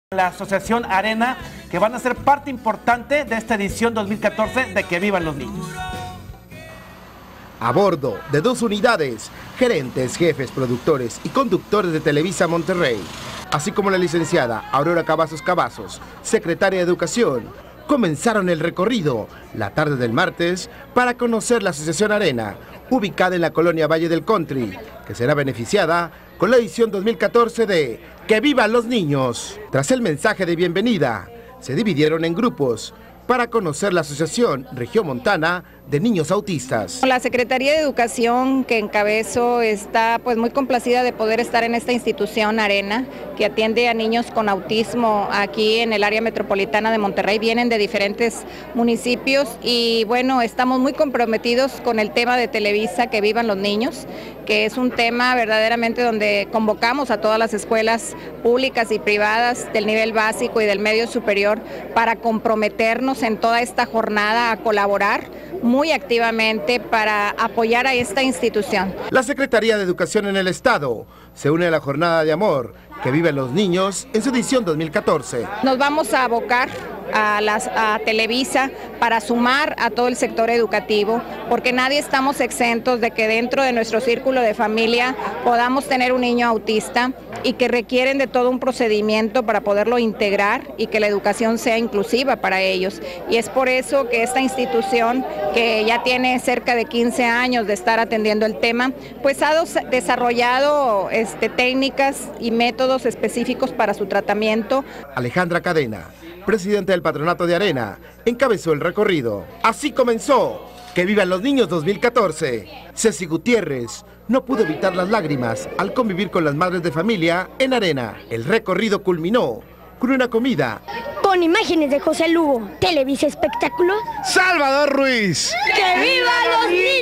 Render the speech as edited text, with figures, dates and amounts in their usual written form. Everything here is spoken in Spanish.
La Asociación Arena, que van a ser parte importante de esta edición 2014 de Que Vivan los Niños. A bordo de 2 unidades, gerentes, jefes, productores y conductores de Televisa Monterrey, así como la licenciada Aurora Cavazos, secretaria de Educación, comenzaron el recorrido la tarde del martes para conocer la Asociación Arena, ubicada en la colonia Valle del Country, que será beneficiada con la edición 2014 de Que Vivan los Niños. Tras el mensaje de bienvenida, se dividieron en grupos para conocer la Asociación Regiomontana de Niños Autistas. La Secretaría de Educación que encabezo está muy complacida de poder estar en esta institución Arena, que atiende a niños con autismo aquí en el área metropolitana de Monterrey. Vienen de diferentes municipios y bueno, estamos muy comprometidos con el tema de Televisa, Que Vivan los Niños, que es un tema verdaderamente donde convocamos a todas las escuelas públicas y privadas del nivel básico y del medio superior para comprometernos en toda esta jornada a colaborar muy activamente para apoyar a esta institución. La Secretaría de Educación en el Estado se une a la jornada de amor Que Vivan los Niños en su edición 2014. Nos vamos a abocar a Televisa para sumar a todo el sector educativo, porque nadie estamos exentos de que dentro de nuestro círculo de familia podamos tener un niño autista y que requieren de todo un procedimiento para poderlo integrar y que la educación sea inclusiva para ellos. Y es por eso que esta institución, que ya tiene cerca de 15 años de estar atendiendo el tema, pues ha desarrollado técnicas y métodos específicos para su tratamiento. Alejandra Cadena, presidenta del Patronato de Arena, encabezó el recorrido. Así comenzó Que Vivan los Niños 2014. Ceci Gutiérrez no pudo evitar las lágrimas al convivir con las madres de familia en Arena. El recorrido culminó con una comida. Con imágenes de José Lugo, Televisa Espectáculos, Salvador Ruiz. ¡Que vivan los niños!